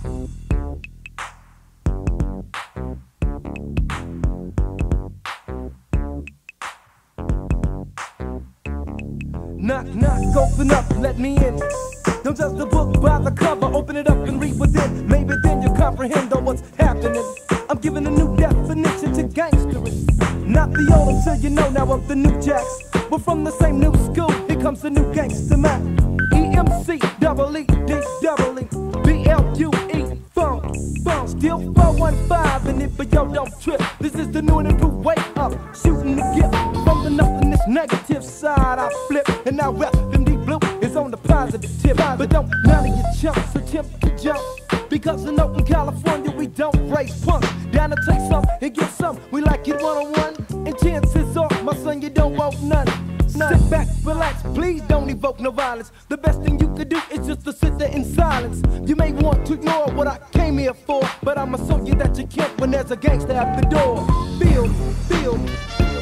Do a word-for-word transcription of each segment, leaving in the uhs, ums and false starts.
Knock, knock, open up, let me in. Don't judge the book by the cover, open it up and read within. Maybe then you'll comprehend on what's happening. I'm giving a new definition to gangsterism. Not the old until you know now of the new jacks. We're from the same new school, here comes the new gangster man. E M C, double E, D, double E, B L U E, funk, funk. Still four one five in it, but yo, don't trip. This is the new and improved way up, shooting the gift. From the nothingness negative side, I flip, and now rep them deep blue is on the positive tip. But don't none of your chumps attempt to jump, because in Oakland, California, we don't raise punks. Down to take some and get some, we like it one-on-one. And chances are, my son, you don't want none. None. Sit back, relax, please don't evoke no violence. The best thing you could do is just to sit there in silence. You may want to ignore what I came here for, but I'ma show you that you can't when there's a gangster at the door. Feel me, feel me.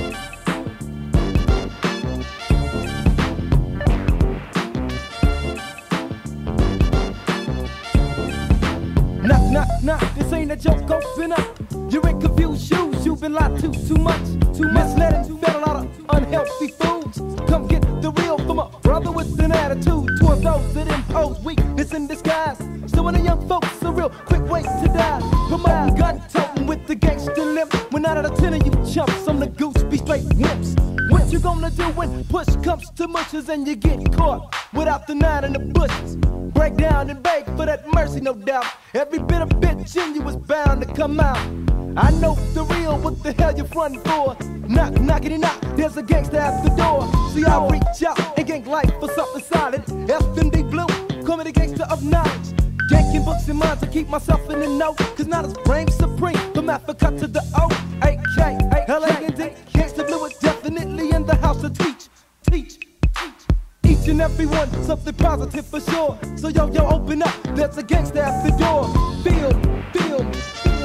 Knock, knock, knock, this ain't a joke, open up. You're in confused shoes, you've been lied to too much. Too misled and fed a lot of unhealthy foods. Come get the real from a brother with an attitude toward those that impose weakness in disguise. So when the young folks a real quick way to die, promoting gun toting with the gangster limp. When out of the ten of you chumps, I'm the goose, be straight wimps. What you gonna do when push comes to mushes and you get caught without the nine in the bushes? Break down and beg for that mercy, no doubt. Every bit of bitch in you is bound to come out. I know the real, what the hell you frontin' for? Knock, knockity knock, there's a gangster at the door. See, I reach out and gang life for something solid. F M D Blue, call me the gangster of knowledge. Ganking books and minds to keep myself in the know. Cause not as reign supreme, from Africa to the O. A K, L A N D, Gangsta Blue is definitely in the house to teach, teach, teach. Each and every one, something positive for sure. So yo, yo, open up, there's a gangster at the door. Feel me, feel me.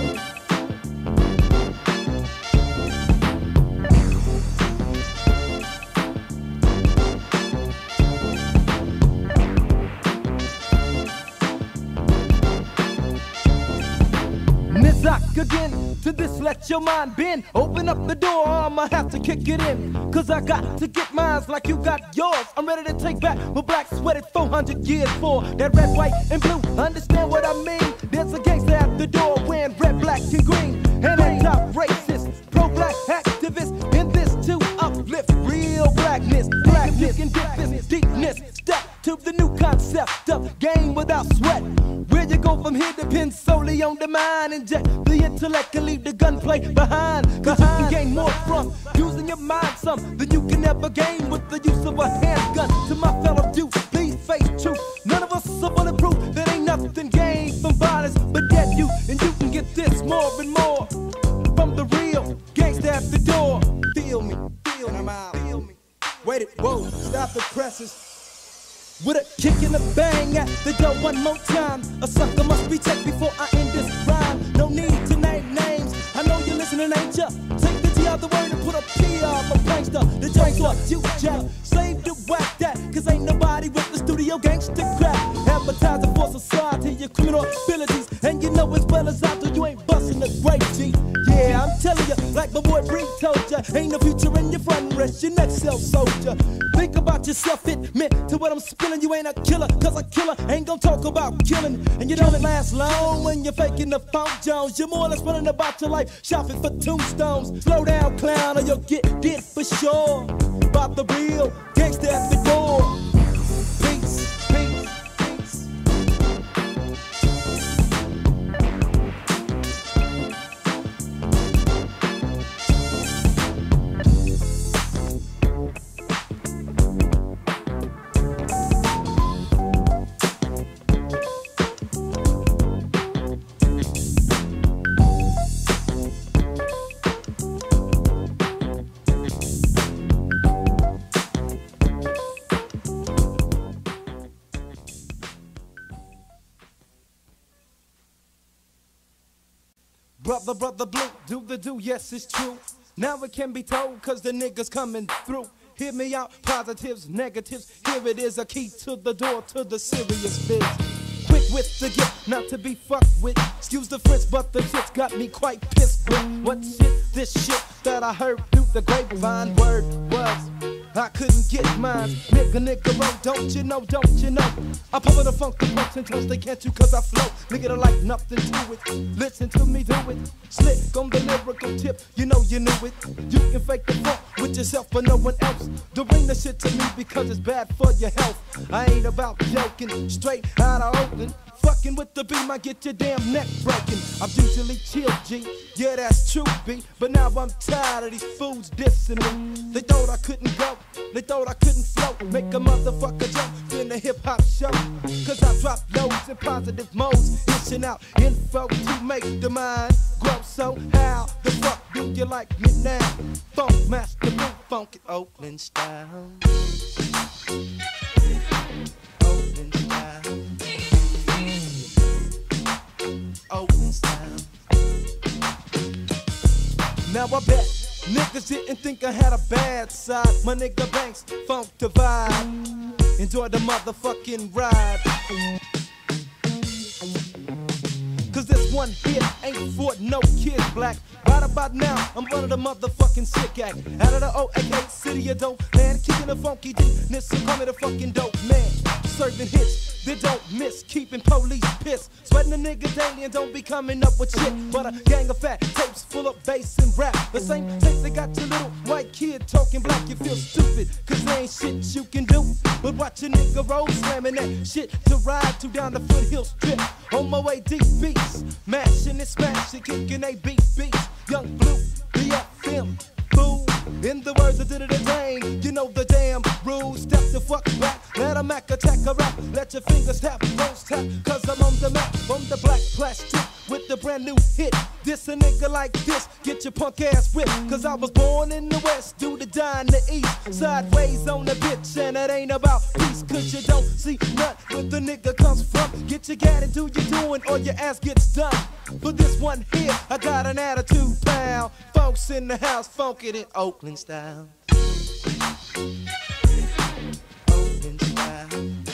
Nizak again, to this let your mind bend. Open up the door, I'ma have to kick it in. Cause I got to get mines like you got yours. I'm ready to take back what black sweated four hundred years for. That red, white, and blue, understand what I mean? There's a gangster at the door wearing red, black, and green. And anti-racist, pro-black activist in this to uplift real blackness. Blackness, you can dip this deepness. Step to the new concept of game without sweat. Where you go from here depends solely on the mind. Inject the intellect and leave the gunplay behind. Cause you can gain more from using your mind some than you can ever gain with the use of a handgun. To my fellow dudes, please face truth. None of us are bulletproof. There ain't nothing gained from violence but dead you. And you can get this more and more from the real gangster at the door. Feel me, feel me, feel me. Wait it, whoa, stop the presses. With a kick and a bang at the door one more time. A sucker must be checked before I end this rhyme. No need to name names, I know you're listening, ain't ya? Take the T out the word and put a P up a prankster. The joint's what you jack, slave to whack that. Cause ain't nobody with the studio gangster crap. Advertising for society, your criminal abilities. And you know as well as I do, you ain't busting the great G. Yeah, I'm telling you, like my boy Bree told ya, ain't no future in your front, rest your neck, self soldier. Think about yourself, it meant to what I'm spilling. You ain't a killer, cause a killer ain't gon' talk about killing. And you don't last long when you're faking the Funk Jones. You're more or less running about your life, shopping for tombstones. Slow down, clown, or you'll get dead for sure. About the real gangster at the door. Peace, peace. Brother, brother blue, do the do, yes it's true. Now it can be told cause the niggas coming through. Hear me out, positives, negatives, here it is, a key to the door to the serious biz. Quick with the gift, not to be fucked with. Excuse the French, but the shit's got me quite pissed. But what shit, this shit that I heard through the grapevine, word was I couldn't get mine. Nigga, nigga, roll, don't you know, don't you know? I pump in the funk, the punks and toast, they can't you cause I flow. Nigga, I like nothing to it. Listen to me do it. Slick on the lyrical tip, you know you knew it. You can fake the funk with yourself, but no one else. Don't bring the shit to me because it's bad for your health. I ain't about joking, straight out of Oakland. Fucking with the beam, I get your damn neck broken. I'm usually chill, G. Yeah, that's true, B. But now I'm tired of these fools dissing me. They thought I couldn't go, they thought I couldn't float. Make a motherfucker jump in the hip hop show. Cause I drop loads in positive modes, dishing out info to make the mind grow. So how the fuck do you like me now? Funk master, blue funky Oakland style. Oakland style. Oakland style. Now I bet niggas didn't think I had a bad side. My nigga Banks, funk the vibe. Enjoy the motherfucking ride. Cause this one hit ain't for no kids, black. Right about now, I'm running the motherfucking sick act. Out of the O A K city of dope land, kicking the funky deepness, so call me the fucking dope man. Serving hits that don't miss, keeping police pissed. Sweating a nigga daily and don't be coming up with shit. But a gang of fat tapes full of bass and rap. The same tapes that got your little white kid talking black. You feel stupid, cause there ain't shit you can do but watch a nigga roll slamming that shit to ride to down the foothill strip. On my way deep beats, mashing and smashing, kicking they beat beats. Young Blue, B F M, fool. In the words of Diddy the Dane, you know the damn rules. Step the fuck back, let a Mac attack a rap. Let your fingers tap, don't tap, cause I'm on the map. On the black plastic with the brand new hit. This a nigga like this, get your punk ass whipped. Cause I was born in the west, do the die in the east. Sideways on the bitch, and it ain't about peace. Cause you don't see none where the nigga comes from. Get your gat and do your doing, or your ass gets done. For this one here, I got an attitude, pal. Folks in the house, funkin' it Oakland style. Oakland style.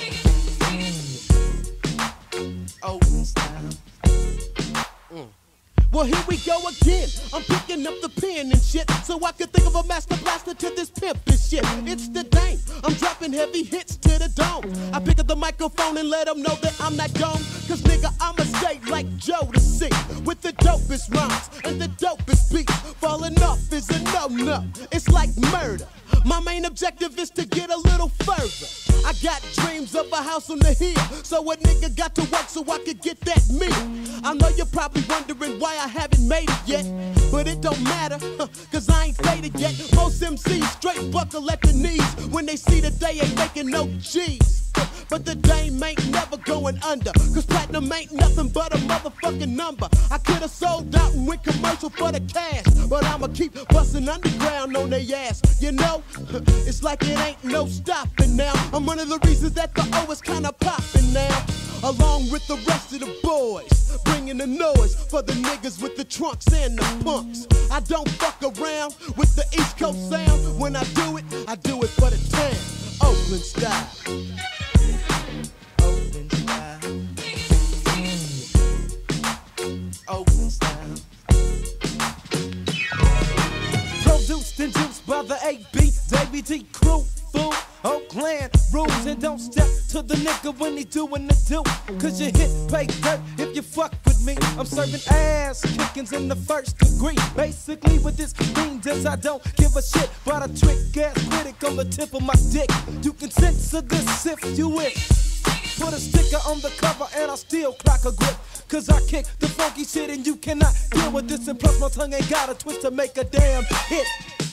Oakland style. Mm. Well, here we go again. I'm picking up the pen and shit, so I can think of a master blaster to this pimpin' shit. It's the Dame. I'm dropping heavy hits to the dome. I pick up the microphone and let them know that I'm not gone. Cause nigga, I'ma stay like Joe to sing with the dopest rhymes and the dopest beats. Falling off is a no-no. It's like murder. My main objective is to get a little further. I got dreams of a house on the hill, so a nigga got to work so I could get that meal. I know you're probably wondering why I haven't made it yet, but it don't matter, cause I ain't faded yet. Most M Cs straight buckle at the knees when they see that they ain't making no G's. But the Dame ain't never going under, cause platinum ain't nothing but a motherfucking number. I could've sold out and went commercial for the cash, but I'ma keep busting underground on their ass. You know, it's like it ain't no stopping now. I'm one of the reasons that the O is kinda popping now, along with the rest of the boys, bringing the noise for the niggas with the trunks and the punks. I don't fuck around with the East Coast sound. When I do it, I do it for the town. Oakland style. Oakland style. Oakland style. Produced and juiced by the A B, Davey D crew, fool. Oakland rules and don't step to the nigga when he doing the do. Cause you hit pay dirt if you fuck with me. I'm serving ass kickings in the first degree. Basically with this mean does I don't give a shit about a trick ass critic on the tip of my dick. You can censor this if you wish. Put a sticker on the cover and I'll still clock a grip. Cause I kick the funky shit and you cannot deal with this. And plus my tongue ain't got a twist to make a damn hit.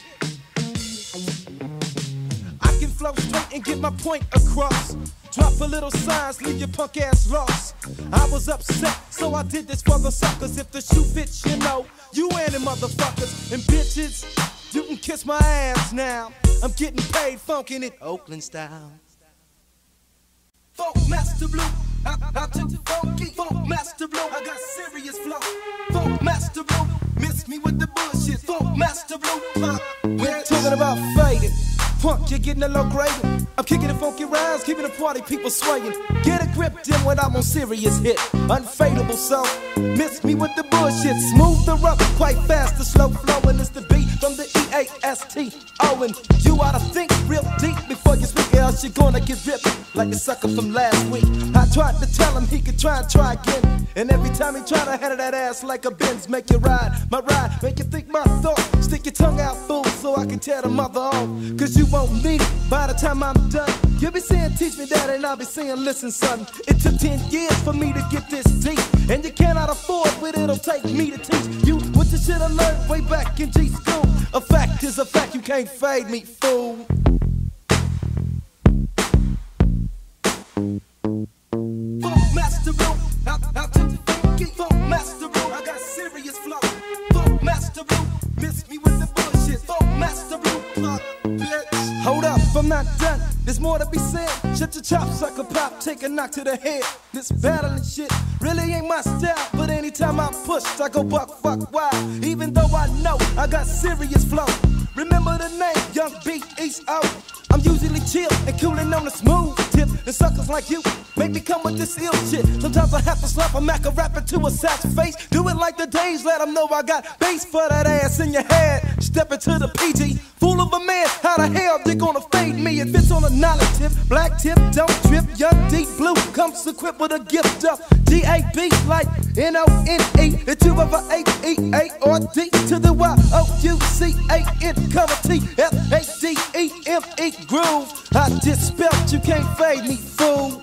I can flow straight and get my point across. Drop a little signs, leave your punk ass lost. I was upset, so I did this for the suckers. If the shoe fits, you know, you and them motherfuckers. And bitches, you can kiss my ass now. I'm getting paid funkin' it Oakland style. Funk Master Blue, I, I took funky. Funk Master Blue, I got serious flow. Funk Master Blue, miss me with the bullshit. Funk Master Blue, uh, we're talking about faded. Punk, you're getting a low grade. I'm kicking the funky rhymes, keeping the party people swaying. Get a grip, then when I'm on serious hit. Unfadable, so miss me with the bullshit. Smooth the rough, quite fast, the slow flowing. It's the beat from the E A S T O. And you oughta think real deep before you speak, else you're gonna get ripped like a sucker from last week. I tried to tell him he could try and try again, and every time he tried to handle that ass like a Benz. Make you ride, my ride, make you think my thought. Stick your tongue out, fool, so I can tear the mother off. Cause you won't need it by the time I'm done. You'll be saying, teach me that, and I'll be saying, listen, son. It took ten years for me to get this deep, and you cannot afford what it'll take me to teach you what you should have learned way back in G school. A fact is a fact, you can't fade me, fool. Funk master room, out, out to the funky. Funk master room, I got serious flow. Funk master room, miss me with the bullshit. Funk master room, fuck, bitch. Hold up, I'm not done. There's more to be said. Shut your chops, sucker pop, take a knock to the head. This battling shit really ain't my style, but anytime I'm pushed, I go buck, fuck, wild. Even though I know I got serious flow. Remember the name, Young B East O. I'm usually chill and coolin' on the smooth tip, and suckers like you make me come with this ill shit. Sometimes I have to slap a Mac a rapper to a sax face. Do it like the days, let them know I got bass for that ass in your head. Step into the P G, fool of a man, how the hell they gonna fade me? If it's on a knowledge tip, black tip, don't trip. Young D Blue comes equipped with a gift of G A B like N O N E. The two of a H E A or D to the Y O U C A N, cover T F A D E M E groove. I just spelled, you can't fade me, fool.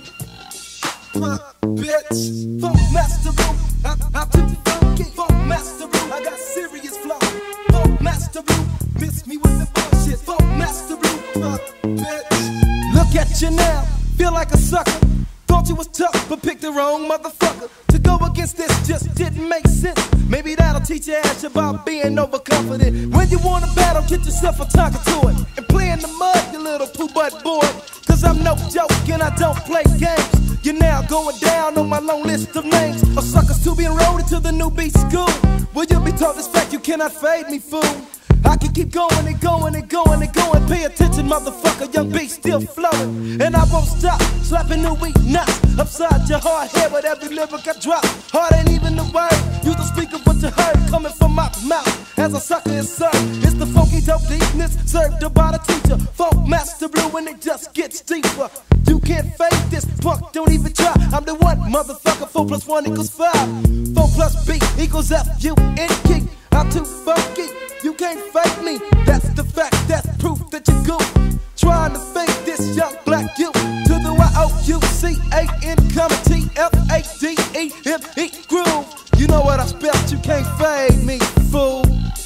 Fuck, bitch. Funk master room, I, I'm too funky. Funk master room, I got serious flow. Funk master room, miss me with the bullshit. Funk master room, fuck, bitch. Look at you now, feel like a sucker. Thought you was tough, but picked the wrong motherfucker. To go against this just didn't make sense. Maybe that'll teach your ass about being overconfident. When you wanna battle, get yourself a talker to it. And play in the mud, you little poo-butt boy. Cause I'm no joke and I don't play games. You're now going down on my long list of names of suckers to be enrolled into the new beat school. Well, you'll be taught this fact, you cannot fade me, fool. I can keep going and going and going and going. Pay attention, motherfucker, Young B still flowing. And I won't stop slapping the weak nuts upside your hard head with every lyric I drop. Hard ain't even the word, use the speaker what you heard coming from my mouth. As a sucker is served, it's the funky dope deepness served by the teacher. Funk master blue and it just gets deeper. You can't fake this, punk, don't even try. I'm the one, motherfucker, four plus one equals five. Four plus B equals F U N K. I'm too funky, you can't fake me. That's the fact, that's proof that you go. Trying to fake this young black you to the Y O U C A N, comma T F A D E M E groove. You know what I spelled, you can't fade me, fool.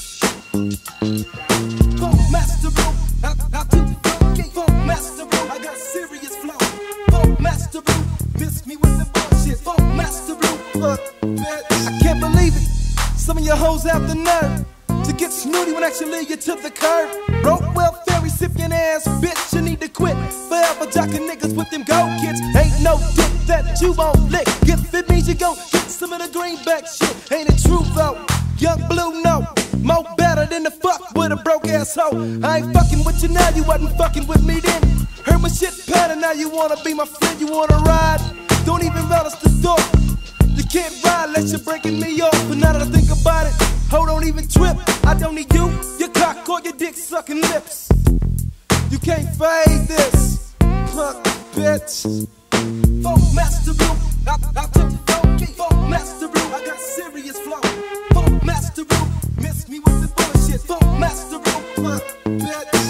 Funk master room, I'm, I'm too funky. Funk master room, I got serious flow. Funk master room, miss me with the bullshit. Funk master room, fuck, bitch. I can't believe it. Some of your hoes have the nerve to get snooty when I actually lead you to the curb. Broke welfare recipient ass bitch, you need to quit. Forever jocking niggas with them gold kids. Ain't no dick that you won't lick. If it means you gon' get some of the greenback shit, ain't it true though? Young Blue, no, more better than the fuck with a broke ass hoe. I ain't fucking with you now, you wasn't fucking with me then. Heard my shit pattern, now you wanna be my friend, you wanna ride? Don't even relish the thought. You can't ride unless you're breaking me off. But now that I think about it, ho, don't even trip. I don't need you, your cock or your dick sucking lips. You can't fade this, fuck, bitch. Funk master room, I, I took the funky. Funk master room, I got serious flow. Funk master room, miss me with the bullshit. Funk master room, fuck, bitch.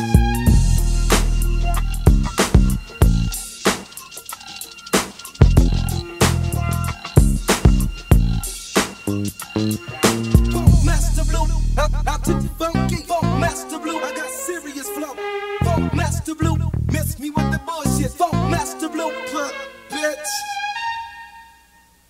Funk master blue, I, I took the funky. Funk master blue, I got serious flow. Funk master blue, miss me with the bullshit. Funk master blue, fuck, bitch.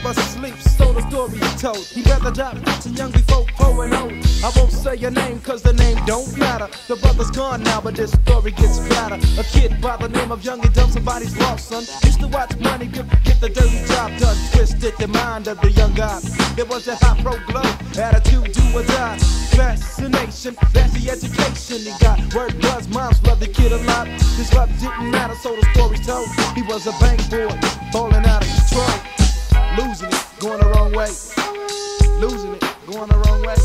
never sleeps, so the story is told. He rather die rich and young before poor and old. I won't say your name cause the name don't matter. The brother's gone now but this story gets better. A kid by the name of Young and Dumb, somebody's lost son. Used to watch Money Grip get the dirty job done. Twisted the mind of the young guy. It was a hot pro glove, attitude do or die. Fascination, that's the education he got. Word was moms loved the kid a lot. His love didn't matter so the story's told. He was a bank boy, falling out of control. Losing it, going the wrong way. Losing it, going the wrong way.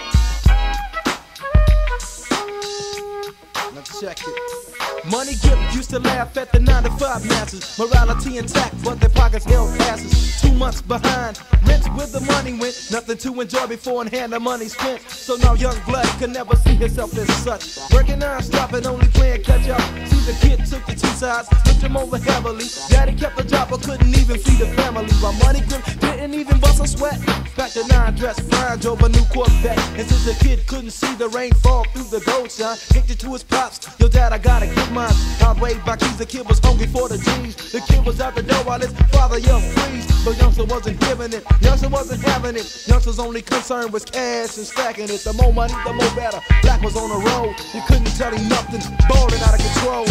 Now check it. Money Grip used to laugh at the nine to five masses. Morality intact, but their pockets held passes. Two months behind, rent with the money went. Nothing to enjoy before and hand the money spent. So now young blood could never see himself as such. Working non-stop and only playing catch up. See the kid took the two sides, looked him over heavily. Daddy kept the job but couldn't even feed the family. While Money Grip didn't even bust a sweat. Back to nine dress, fine, drove a new Corvette. And since the kid couldn't see the rain fall through the gold shine, kicked it to his pops. Yo dad, I gotta get mine. Hard way back, he's the kid was hungry for the G's. The kid was out the door while his father yelled freeze. But youngster wasn't giving it, youngster wasn't having it. Youngster's only concern was cash and stacking it. The more money, the more better. Black was on the road, you couldn't tell him nothing. Balling out of control.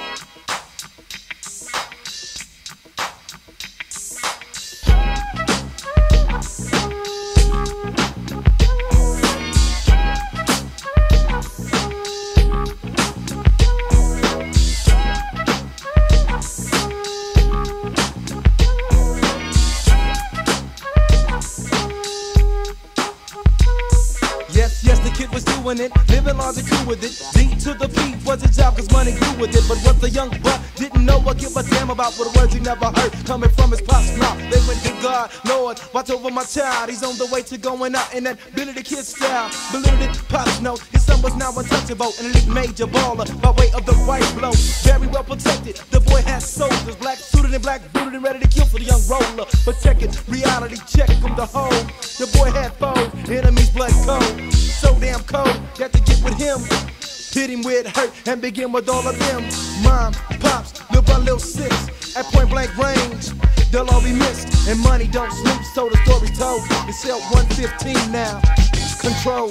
It, living large and cool with it. D to the P was a job cause money grew with it. But what the young buck didn't know or give a damn about were the words he never heard coming from his pops mouth. They went to God, Lord, watch over my child. He's on the way to going out in that Billy the Kid style. Belittled pops know his son was now untouchable, an elite major baller by way of the white blow. Very well protected, the boy had soldiers, black suited and black booted and ready to kill for the young roller. But check it, reality check from the hole. The boy had foes, enemies blood cold. So damn cold, got to get with him. Hit him where it hurt and begin with all of them. Mom, pops, little by little sis. At point blank range, they'll all be missed. And money don't sleep, so the story's told. It's L one fifteen now, control.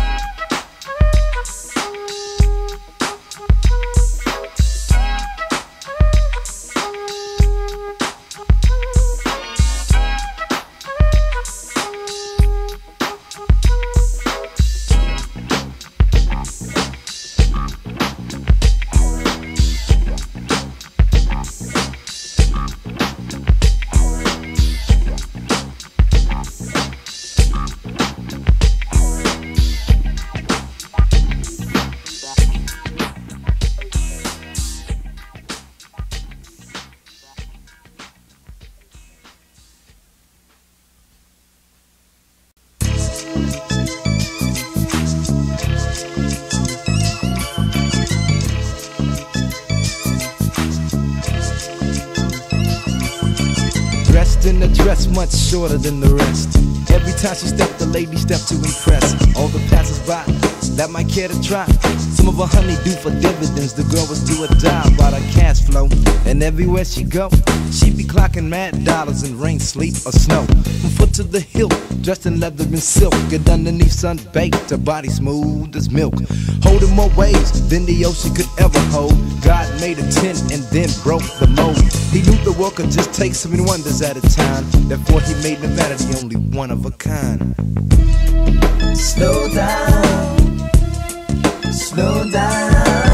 In a dress much shorter than the rest. Every time she stepped, the lady stepped to impress all the passers-by that might care to try. Some of her honey do for dividends. The girl was do or die about her cash flow. And everywhere she go, she be clocking mad dollars in rain, sleet, or snow. From foot to the hilt, dressed in leather and silk, and underneath sun baked, her body smooth as milk. Holding more waves than the ocean could ever hold. God made a tent and then broke the mold. He knew the world could just take seven wonders at a time. Therefore he made Nevada the only one of a kind. Slow down, slow down,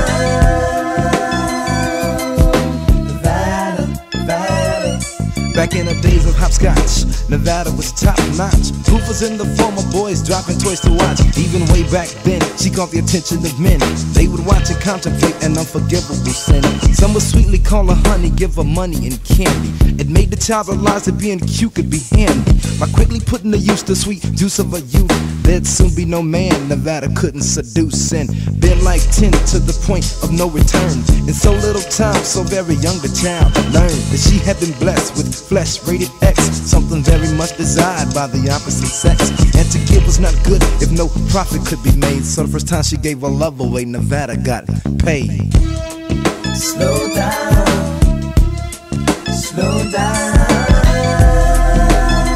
Nevada, Nevada. Back in the days of hopscotch, Nevada was top notch. Proof was in the form of boys dropping toys to watch. Even way back then, she caught the attention of men. They would watch and contemplate an unforgivable sin. Some would sweetly call her honey, give her money and candy. It made the child realize that being cute could be handy. By quickly putting to use the sweet juice of her youth, there'd soon be no man Nevada couldn't seduce. And been like ten to the point of no return. In so little time, so very young a child learned that she had been blessed with flesh rated X, something very much desired by the opposite sex. And to give was not good if no profit could be made. So the first time she gave her love away, Nevada got paid. Slow down, slow down,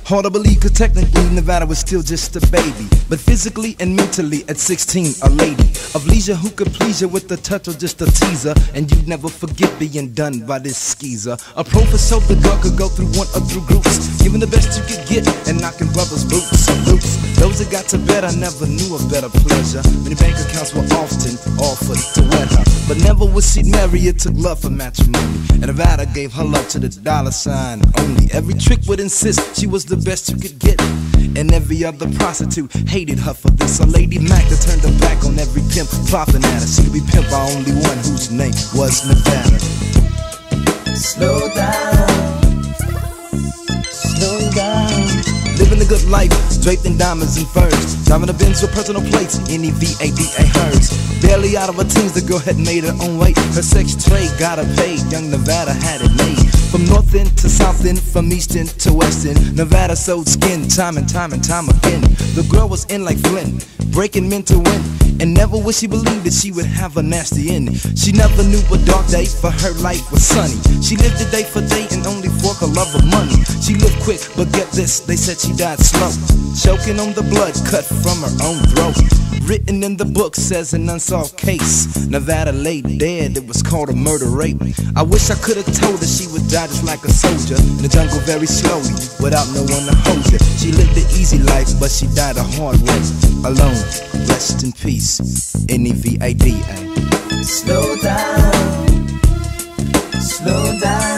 Hard to believe, cause technically Nevada was still just a baby, but physically and mentally at sixteen, a lady of leisure who could please you with the touch or just a teaser. And you'd never forget being done by this skeezer. A pro for so the girl could go through one or through groups, giving the best you could get and knocking brothers' boots and loops. Those that got to bed, I never knew a better pleasure. Many bank accounts were often offered to wed her, but never was she marry. It took love for matrimony, and Nevada gave her love to the dollar sign only. Every trick would insist she was the best you could get, and every other prostitute hated her for this. A Lady Mac that turned her back on every pimp flopping at her. She could be pimped by only one whose name was Nevada. Slow down, slow down. Living a good life, draped in diamonds and furs, driving a Benz with personal plates, N E V A D A hers. Barely out of her teens, the girl had made her own way. Her sex trade got her paid, young Nevada had it made. From north end to south end, from east end to west end, Nevada sold skin time and time and time again. The girl was in like Flint, breaking men to win, and never would she believe that she would have a nasty end. She never knew a dark day, for her life was sunny. She lived a day for day and only for her love of money. She lived quick, but get this, they said she died slow, choking on the blood cut from her own throat. Written in the book says an unsolved case, Nevada lay dead, it was called a murder rape. I wish I could have told her she would die just like a soldier, in the jungle very slowly, without no one to hold her. She lived an easy life, but she died a hard way, alone. Rest in peace, N E V A D A. Slow down, slow down.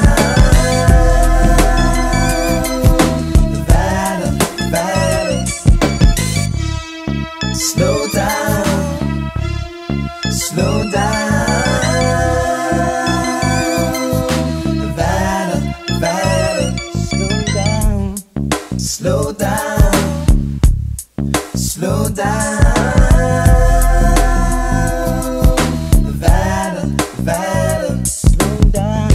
Nevada, Nevada. Slow down, slow down. Nevada, Nevada. Slow down, slow down, slow down. Nevada, Nevada. Slow down.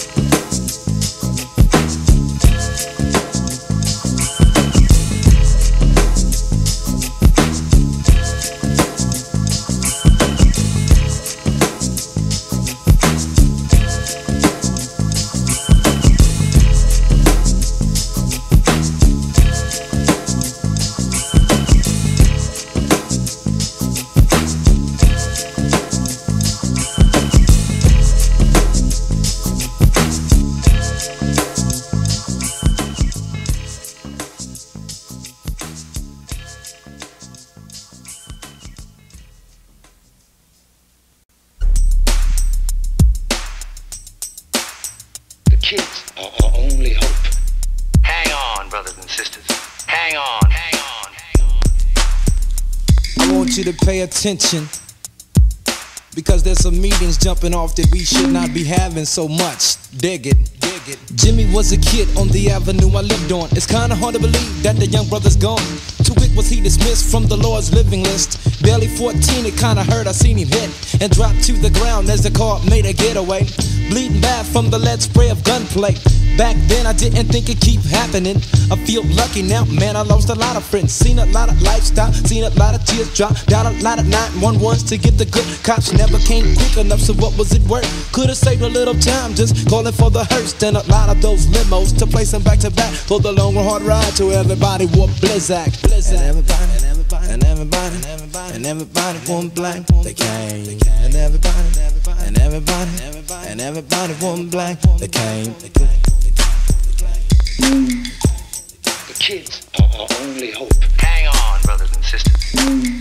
Kids are our only hope. Hang on, brothers and sisters. Hang on, hang on, hang on. I want you to pay attention, because there's some meetings jumping off that we should not be having so much. Dig it, dig it. Jimmy was a kid on the avenue I lived on. It's kinda hard to believe that the young brother's gone. Too quick was he dismissed from the Lord's living list. Barely fourteen, it kinda hurt, I seen him hit and drop to the ground as the car made a getaway. Bleeding bad from the lead spray of gunplay. Back then I didn't think it'd keep happening. I feel lucky now, man, I lost a lot of friends. Seen a lot of lifestyle, seen a lot of tears drop down a lot of nine one ones to get the good cops. Never came quick enough, so what was it worth? Could've saved a little time just calling for the hearse. Then a lot of those limos to place them back to back for the long hard ride to everybody wore Blizzak. And everybody, and everybody, and everybody, and everybody, and everybody wore black. They came, and everybody, and everybody, and everybody wore black. They came. The kids are our only hope. Hang on, brothers and sisters.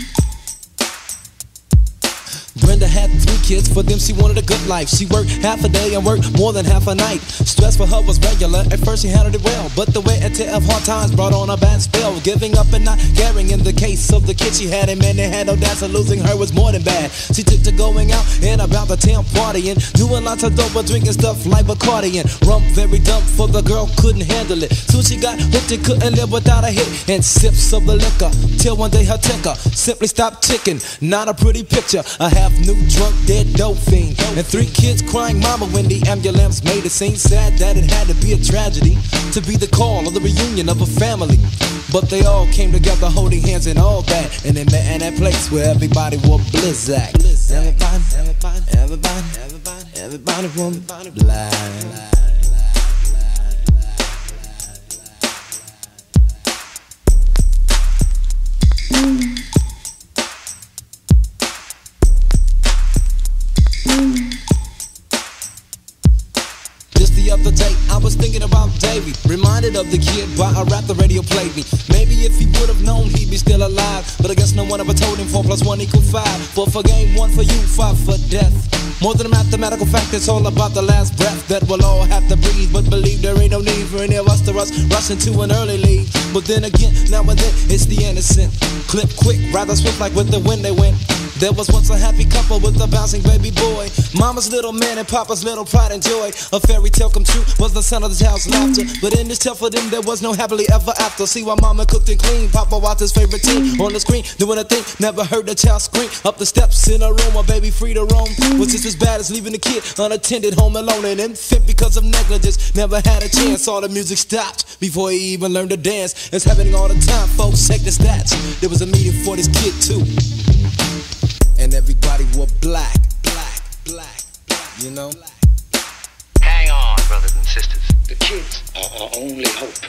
Brenda had three kids, for them she wanted a good life. She worked half a day and worked more than half a night. Stress for her was regular, at first she handled it well, but the wear and tear of hard times brought on a bad spell. Giving up and not caring in the case of the kid she had, and man, they had no doubt that losing her was more than bad. She took to going out and about the town partying, doing lots of dope but drinking stuff like Bacardi and rum. Very dumb for the girl, couldn't handle it, so she got hooked and couldn't live without a hit, and sips of the liquor till one day her ticker simply stopped ticking. Not a pretty picture, a half new drunk dead dope fiend, and three kids crying mama when the ambulance made a scene. Sad that it had to be a tragedy to be the call of the reunion of a family, but they all came together holding hands and all that, and they met in that place where everybody wore Blizzak. Everybody, everybody, everybody, everybody, everybody wore black. Just the other day, I was thinking about Davey, reminded of the kid by a rap the radio played me. Maybe if he would have known, he'd be still alive. But I guess no one ever told him four plus one equal five. Four for game, one for you, five for death. More than a mathematical fact, it's all about the last breath that we'll all have to breathe. But believe there ain't no need for any of us to rush, rush into an early leave. But then again, now and then, it's the innocent. Clip quick, rather swift like with the wind they went. There was once a happy couple with a bouncing baby boy. Mama's little man and Papa's little pride and joy. A fairy tale come true was the son of the child's laughter. But in this tale for them there was no happily ever after. See why Mama cooked and cleaned, Papa watched his favorite team on the screen doing a thing. Never heard the child scream up the steps in a room, a baby free to roam. Was just as bad as leaving the kid unattended home alone. An infant because of negligence, never had a chance. All the music stopped before he even learned to dance. It's happening all the time, folks, check the stats. There was a meeting for this kid too, and everybody wore black, black, black, black, you know? Hang on, brothers and sisters. The kids are our only hope.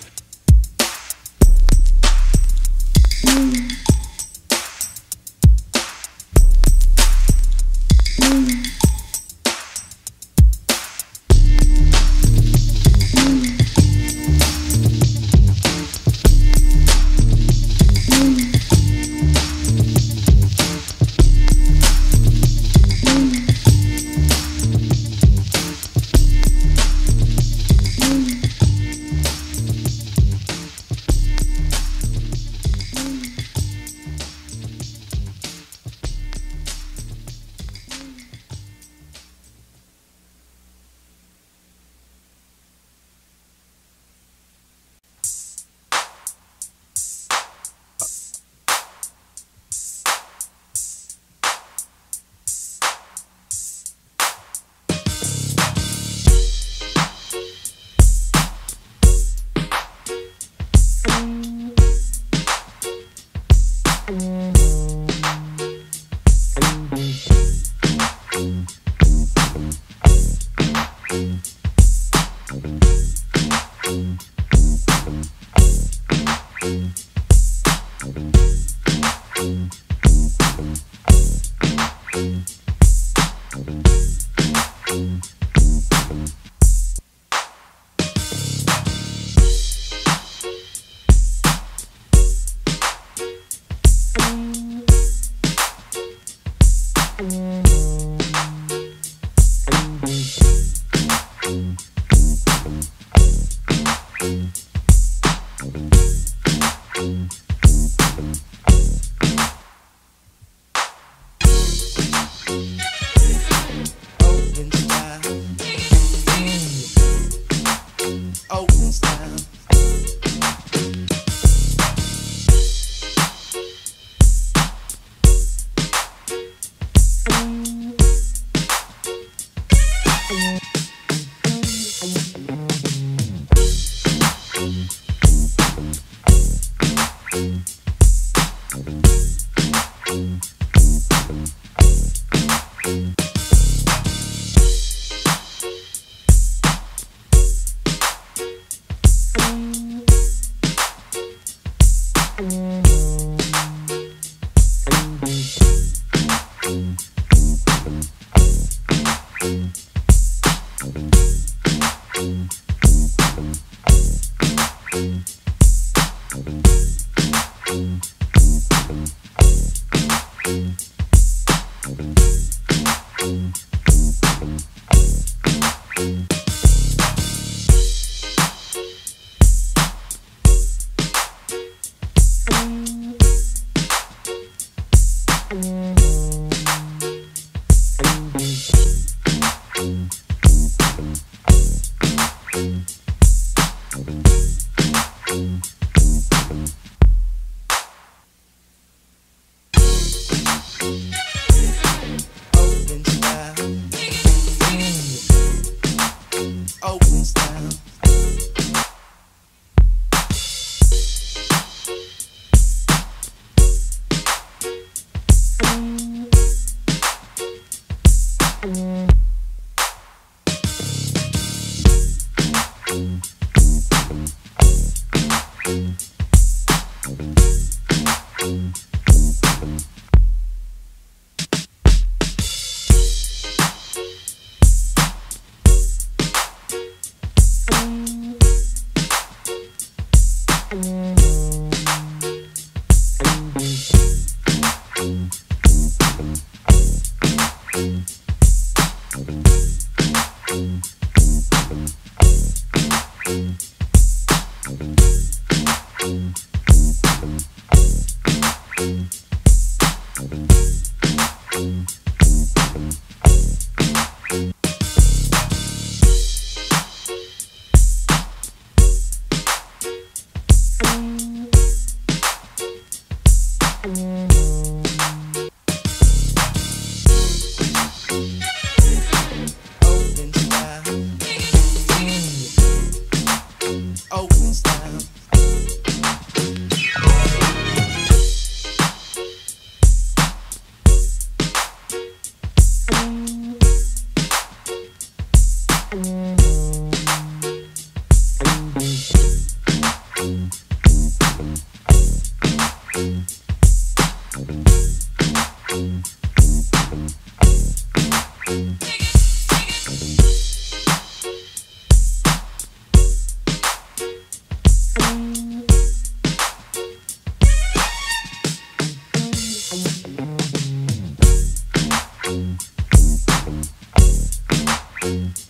Thank you.